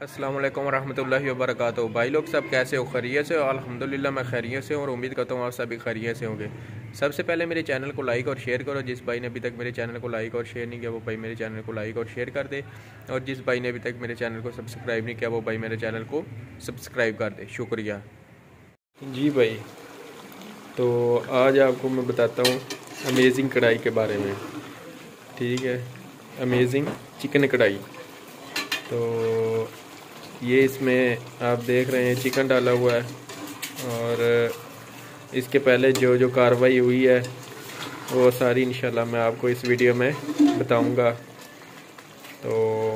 अस्सलाम वालेकुम रहमतुल्लाहि व बरकातुहू। भाई लोग सब कैसे हो? खैरियत से हो? अल्हम्दुलिल्लाह मैं खैरियत से हूँ और उम्मीद करता हूँ आप सभी खैरियत से होंगे। सबसे पहले मेरे चैनल को लाइक और शेयर करो। जिस भाई ने अभी तक मेरे चैनल को लाइक और शेयर नहीं किया वो भाई मेरे चैनल को लाइक और शेयर कर दे, और जिस भाई ने अभी तक मेरे चैनल को सब्सक्राइब नहीं किया वो भाई मेरे चैनल को सब्सक्राइब कर दे। शुक्रिया जी भाई। तो आज आपको मैं बताता हूँ अमेजिंग कढ़ाई के बारे में। ठीक है, अमेजिंग चिकन कढ़ाई। तो ये इसमें आप देख रहे हैं चिकन डाला हुआ है, और इसके पहले जो जो कार्रवाई हुई है वो सारी इंशाल्लाह मैं आपको इस वीडियो में बताऊंगा। तो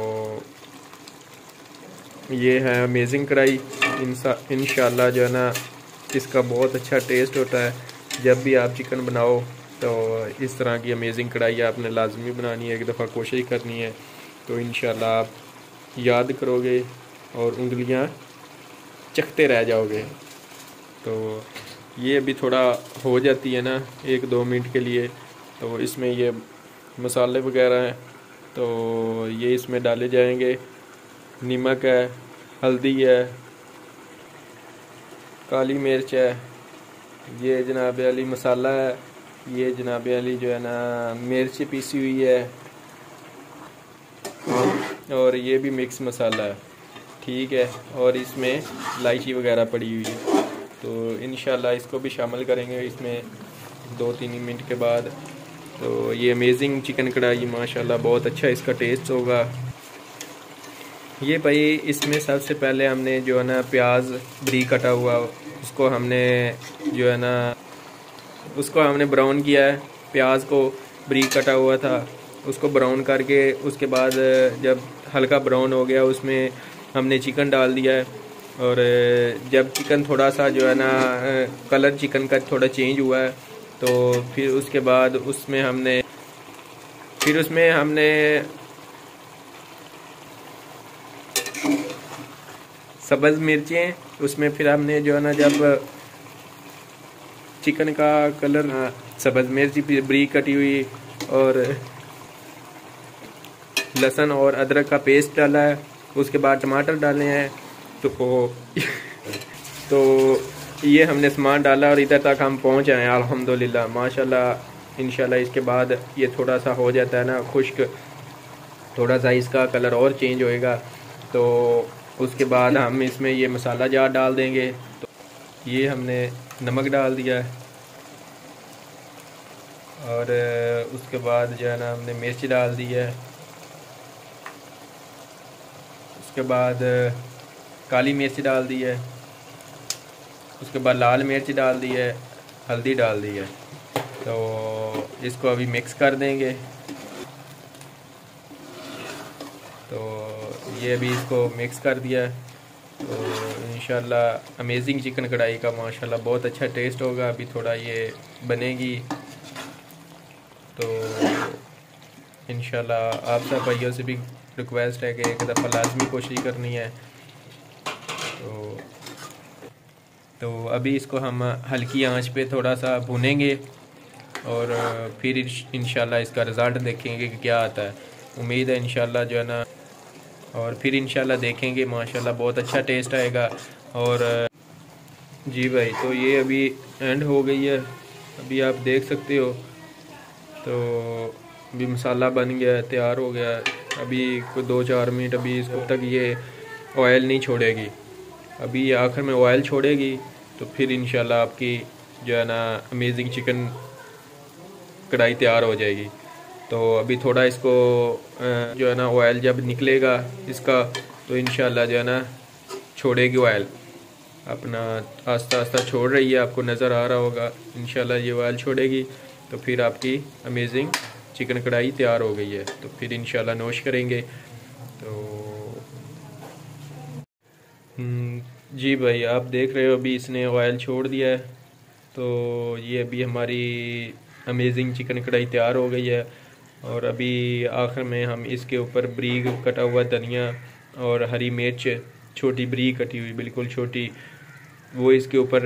ये है अमेजिंग कढ़ाई। इंशाल्लाह जो है ना इसका बहुत अच्छा टेस्ट होता है। जब भी आप चिकन बनाओ तो इस तरह की अमेजिंग कढ़ाई आपने लाजमी बनानी है, एक दफ़ा कोशिश करनी है, तो इंशाल्लाह आप याद करोगे और उंगलियां चखते रह जाओगे। तो ये अभी थोड़ा हो जाती है ना 1-2 मिनट के लिए, तो इसमें ये मसाले वगैरह हैं तो ये इसमें डाले जाएंगे। नमक है, हल्दी है, काली मिर्च है, ये जनाब अली मसाला है, ये जनाब अली जो है ना मिर्च पीसी हुई है, और ये भी मिक्स मसाला है। ठीक है, और इसमें इलायची वगैरह पड़ी हुई है। तो इंशाल्लाह इसको भी शामिल करेंगे इसमें 2-3 मिनट के बाद। तो ये अमेजिंग चिकन कढ़ाई माशाल्लाह बहुत अच्छा इसका टेस्ट होगा। ये भाई इसमें सबसे पहले हमने जो है ना प्याज बारीक कटा हुआ उसको हमने जो है ना उसको हमने ब्राउन किया है। प्याज को बारीक कटा हुआ था उसको ब्राउन करके उसके बाद जब हल्का ब्राउन हो गया उसमें हमने चिकन डाल दिया है। और जब चिकन थोड़ा सा जो है ना कलर चिकन का थोड़ा चेंज हुआ है तो फिर उसके बाद उसमें हमने सब्ज़ मिर्चें, उसमें फिर हमने जो है ना जब चिकन का कलर सब्ज़ मिर्ची बारीक कटी हुई और लहसुन और अदरक का पेस्ट डाला है। उसके बाद टमाटर डाले हैं। तो ये हमने सामान डाला और इधर तक हम पहुंच आए हैं अल्हम्दुलिल्लाह माशाल्लाह। इंशाल्लाह इसके बाद ये थोड़ा सा हो जाता है ना खुश्क, थोड़ा सा इसका कलर और चेंज होएगा, तो उसके बाद हम इसमें ये मसाला जार डाल देंगे। तो ये हमने नमक डाल दिया है, और उसके बाद जो है ना हमने मिर्च डाल दी है। उसके बाद काली मिर्च डाल दी है। उसके बाद लाल मिर्च डाल दी है, हल्दी डाल दी है। तो इसको अभी मिक्स कर देंगे। तो ये अभी इसको मिक्स कर दिया है। तो इंशाल्लाह अमेजिंग चिकन कढ़ाई का माशाल्लाह बहुत अच्छा टेस्ट होगा। अभी थोड़ा ये बनेगी तो इंशाल्लाह आप सब भाइयों से भी रिक्वेस्ट है कि एक दफ़ा लाजमी कोशिश करनी है। तो अभी इसको हम हल्की आंच पे थोड़ा सा भुनेंगे और फिर इंशाल्लाह इसका रिज़ल्ट देखेंगे कि क्या आता है। उम्मीद है इंशाल्लाह जो है ना, और फिर इंशाल्लाह देखेंगे माशाल्लाह बहुत अच्छा टेस्ट आएगा। और जी भाई, तो ये अभी एंड हो गई है, अभी आप देख सकते हो। तो अभी मसाला बन गया है, तैयार हो गया है। अभी कोई 2-4 मिनट अभी इसको तक ये ऑयल नहीं छोड़ेगी। अभी आखिर में ऑयल छोड़ेगी तो फिर इंशाल्लाह आपकी जो है ना अमेजिंग चिकन कढ़ाई तैयार हो जाएगी। तो अभी थोड़ा इसको जो है ना ऑयल जब निकलेगा इसका तो इंशाल्लाह जो है ना छोड़ेगी ऑयल, अपना आस्ता आस्ता छोड़ रही है, आपको नज़र आ रहा होगा। इंशाल्लाह ये ऑयल छोड़ेगी तो फिर आपकी अमेजिंग चिकन कढ़ाई तैयार हो गई है। तो फिर इंशाल्लाह नोश करेंगे। तो जी भाई, आप देख रहे हो अभी इसने ऑयल छोड़ दिया है। तो ये अभी हमारी अमेजिंग चिकन कढ़ाई तैयार हो गई है। और अभी आखिर में हम इसके ऊपर बारीक कटा हुआ धनिया और हरी मिर्च छोटी बारीक कटी हुई बिल्कुल छोटी, वो इसके ऊपर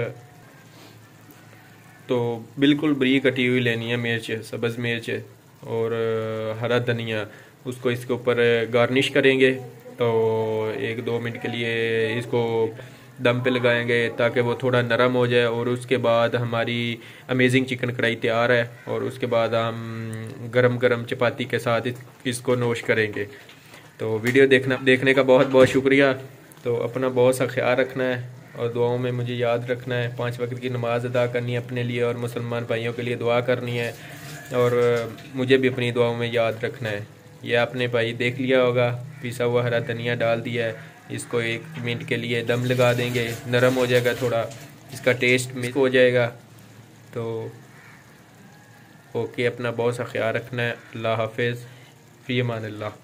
तो बिल्कुल बारीक कटी हुई लेनी है मिर्च, सब्ज़ मिर्च और हरा धनिया, उसको इसके ऊपर गार्निश करेंगे। तो 1-2 मिनट के लिए इसको दम पे लगाएंगे ताकि वो थोड़ा नरम हो जाए, और उसके बाद हमारी अमेजिंग चिकन कढ़ाई तैयार है। और उसके बाद हम गरम गरम चपाती के साथ इसको नोश करेंगे। तो वीडियो देखने का बहुत बहुत शुक्रिया। तो अपना बहुत सा ख्याल रखना है और दुआओं में मुझे याद रखना है। 5 वक्त की नमाज़ अदा करनी है अपने लिए और मुसलमान भाइयों के लिए दुआ करनी है, और मुझे भी अपनी दुआओं में याद रखना है। यह आपने भाई देख लिया होगा, पिसा हुआ हरा धनिया डाल दिया है। इसको 1 मिनट के लिए दम लगा देंगे, नरम हो जाएगा, थोड़ा इसका टेस्ट मिक्स हो जाएगा। तो ओके, अपना बहुत सा ख्याल रखना है। अल्लाह हाफिज़, फ़ी अमान अल्लाह।